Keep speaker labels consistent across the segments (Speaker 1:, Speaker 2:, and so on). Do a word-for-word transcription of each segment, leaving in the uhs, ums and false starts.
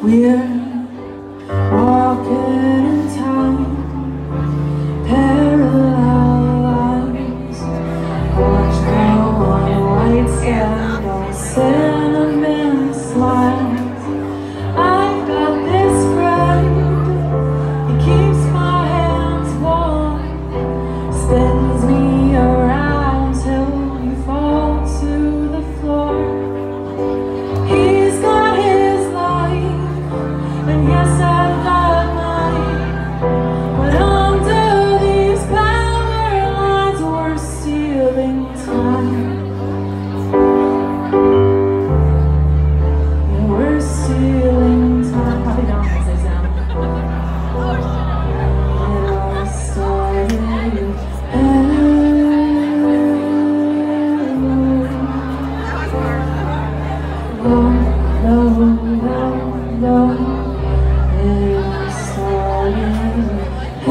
Speaker 1: We're walking in time, parallel lines. Watch now on white sand, all cinnamon slides. I've got this friend, he keeps my hands warm, spins me around till you fall to the floor. He's got his life, and yes, I've got mine. But under these power lines, we're stealing time. Yeah, we're stealing time. Probably not as they sound. It all started with hello. No, no, no. It all started with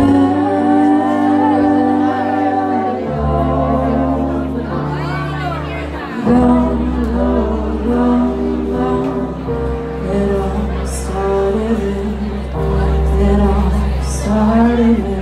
Speaker 1: hello. No, no, no, no. It all started with, it all started with.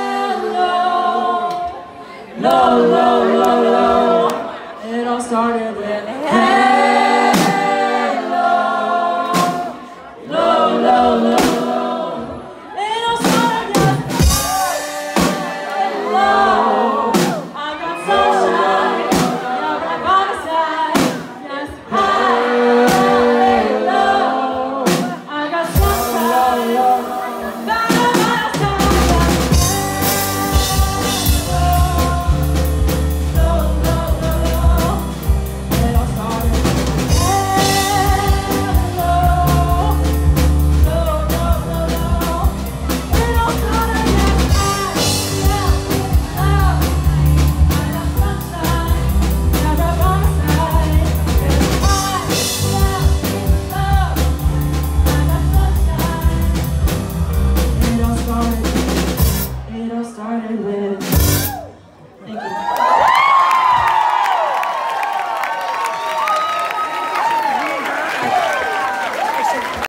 Speaker 1: No, no, no, no. It all started